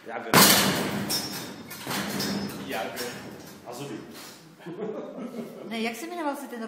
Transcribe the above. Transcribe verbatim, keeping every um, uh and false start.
Jagr. Jagr. A zuby. Ne, jak se jmenoval se ten